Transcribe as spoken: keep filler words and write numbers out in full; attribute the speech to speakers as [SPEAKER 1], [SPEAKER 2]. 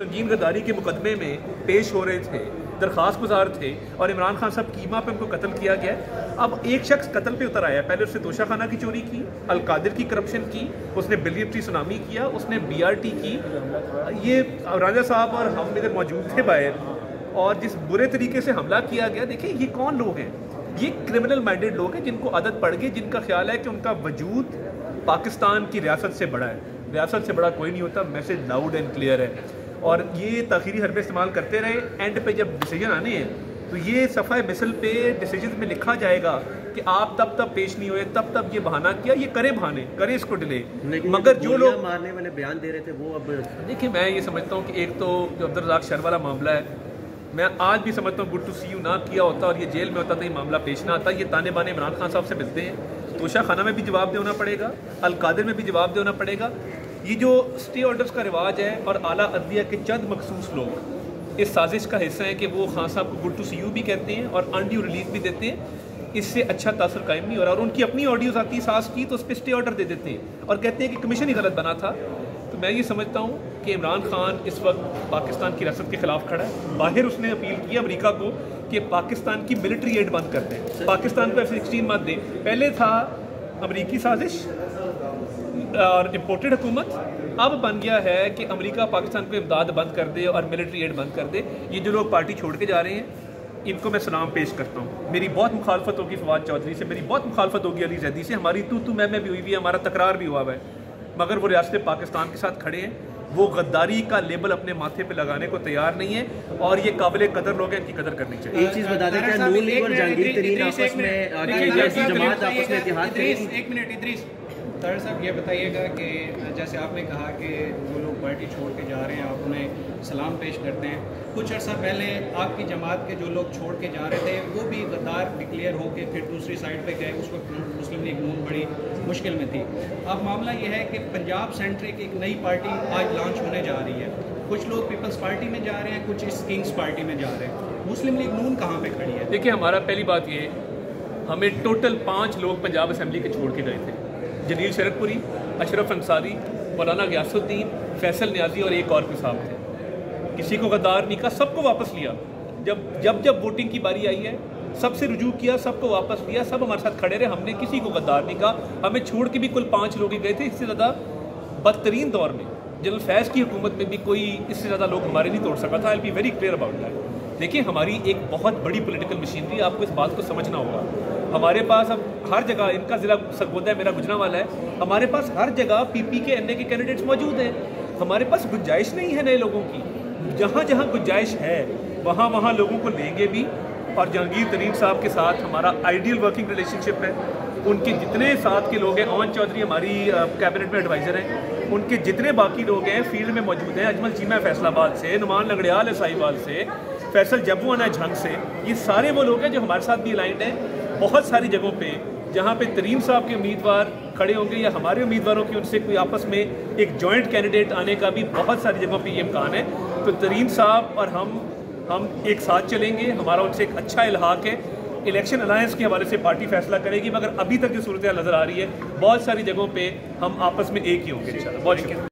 [SPEAKER 1] संगीन गद्दारी के मुकदमे में पेश हो रहे थे, दरख्वास्त गुजार थे और इमरान खान साहब कीमा पे उनको कत्ल किया गया। अब एक शख्स कत्ल पे उतर आया। पहले उसने तोशाखाना की चोरी की, अलकादिर की करप्शन की, उसने बिलियट्री सुनामी किया, उसने बी आर टी की। ये राजा साहब और हम इधर मौजूद थे बाहर, और जिस बुरे तरीके से हमला किया गया, देखिए ये कौन लोग हैं? ये क्रिमिनल माइंडेड लोग हैं जिनको आदत पड़ गई, जिनका ख्याल है कि उनका वजूद पाकिस्तान की रियासत से बड़ा है। रियासत से बड़ा कोई नहीं होता। मैसेज लाउड एंड क्लियर है। और ये ताखीरी हरबे इस्तेमाल करते रहे। एंड पे जब डिसीजन आने हैं तो ये सफ़ा मिसल पे डिसीजन में लिखा जाएगा कि आप तब तब पेश नहीं हुए, तब तब ये बहाना किया। ये करे बहाने, करे इसको डिले। मगर जो लोग
[SPEAKER 2] मारने वाले बयान दे रहे थे वो अब
[SPEAKER 1] देखिए, मैं ये समझता हूँ कि एक तो जो अब्दुल रज़ाक शर वाला मामला है, मैं आज भी समझता हूँ गुड टू सी यू ना किया होता और ये जेल में होता तो ये मामला पेश ना आता। ये ताने बाने इमरान खान साहब से मिलते हैं। तोशा खाना में भी जवाब देना पड़ेगा, अलकादिर में भी जवाब देना पड़ेगा। ये जो स्टे ऑर्डर्स का रिवाज है और आला अदलिया के चंद मखसूस लोग इस साजिश का हिस्सा हैं कि वो खान साहब को गुड टू सी यू भी कहते हैं और अनड्यू रिलीज भी देते हैं। इससे अच्छा तासर कायम नहीं हो रहा। और उनकी अपनी ऑडियोज आती है सास की, तो उस पर स्टे ऑर्डर दे देते हैं और कहते हैं कि कमीशन ही गलत बना था। तो मैं ये समझता हूँ कि इमरान खान इस वक्त पाकिस्तान की रियासत के खिलाफ खड़ा है। बाहर उसने अपील की अमेरिका को कि पाकिस्तान की मिलिट्री एड बंद कर दें, पाकिस्तान को एफ सिक्सटीन मत दें। पहले था अमरीकी साजिश और इम्पोर्टेड हुकूमत, अब बन गया है कि अमेरिका पाकिस्तान को इमदाद बंद कर दे और मिलिट्री एड बंद कर दे। ये जो लोग पार्टी छोड़ के जा रहे हैं, इनको मैं सलाम पेश करता हूँ। मेरी बहुत मुखालफत होगी फवाद चौधरी से, मेरी बहुत मुखालफत होगी अली जैदी से, हमारी तू तू मैं मैं भी हुई हुई है, हमारा तकरार भी हुआ है, मगर वो रियासत पाकिस्तान के साथ खड़े हैं। वो गद्दारी का लेबल अपने माथे पे लगाने को तैयार नहीं है और ये काबिल कदर लोग हैं, इनकी कदर करनी चाहिए।
[SPEAKER 2] एक चीज़ बता दें, क्या नून लीग और जहांगीर तरीन आपस में जमात आपस में इत्तेहाद करेगी?
[SPEAKER 3] एक मिनट इदरीस ताहिर साहब, ये बताइएगा कि जैसे आपने कहा कि जो लोग पार्टी छोड़ के जा रहे हैं आप उन्हें सलाम पेश करते हैं। कुछ अर्सा पहले आपकी जमात के जो लोग छोड़ के जा रहे थे वो भी गद्दार डिक्लेयर होके फिर दूसरी साइड पे गए। उस वक्त मुस्लिम लीग नून बड़ी मुश्किल में थी। अब मामला ये है कि पंजाब सेंट्रिक एक नई पार्टी आज लॉन्च होने जा रही है। कुछ लोग पीपल्स पार्टी में जा रहे हैं, कुछ इस किंग्स पार्टी में जा रहे हैं। मुस्लिम लीग नून कहाँ पर खड़ी है?
[SPEAKER 1] देखिए, हमारा पहली बात ये, हमें टोटल पाँच लोग पंजाब असम्बली के छोड़ के गए थे। जलील शरकपुरी, अशरफ अंसारी, मौलाना गयासुद्दीन, फैसल न्याजी और एक और भी साहब थे। किसी को गद्दार नहीं कहा, सबको वापस लिया। जब जब जब वोटिंग की बारी आई है सबसे रुजू किया, सबको वापस लिया, सब हमारे साथ खड़े रहे। हमने किसी को गद्दार नहीं कहा। हमें छोड़ के भी कुल पाँच लोग ही गए थे। इससे ज़्यादा बदतरीन दौर में जनरल फैज़ की हुकूमत में भी कोई इससे ज़्यादा लोग हमारे नहीं तोड़ सका था। I will be very clear about that. देखिए, हमारी एक बहुत बड़ी पॉलिटिकल मशीनरी, आपको इस बात को समझना होगा। हमारे पास अब हर जगह, इनका ज़िला सरगोदा है, मेरा गुजरांवाला है, हमारे पास हर जगह P P K N A K candidates मौजूद हैं। हमारे पास गुंजाइश नहीं है नए लोगों की। जहाँ जहाँ गुंजाइश है वहाँ वहाँ लोगों को लेंगे भी। और जहांगीर तरीन साहब के साथ हमारा आइडियल वर्किंग रिलेशनशिप है। उनके जितने साथ के लोग हैं, ओवन चौधरी हमारी कैबिनेट में एडवाइज़र हैं, उनके जितने बाकी लोग हैं फील्ड में मौजूद हैं। अजमल चीमा है फैसलाबाद से, नुमान लगड़ियाल है साहिवाल से, फैसल जब्बुआना है झंग से। ये सारे वो लोग हैं जो हमारे साथ भी अलाइंड हैं। बहुत सारी जगहों पे जहाँ पे तरीन साहब के उम्मीदवार खड़े होंगे या हमारे उम्मीदवारों की उनसे कोई आपस में एक जॉइंट कैंडिडेट आने का भी बहुत सारी जगहों पे ये इम्कान है। तो तरीन साहब और हम हम एक साथ चलेंगे। हमारा उनसे एक अच्छा इल्हाक है। इलेक्शन अलायंस के हवाले से पार्टी फैसला करेगी, मगर अभी तक जो सूरत नज़र आ रही है बहुत सारी जगहों पर हम आपस में एक ही होंगे इंशाल्लाह। बहुत शुक्रिया।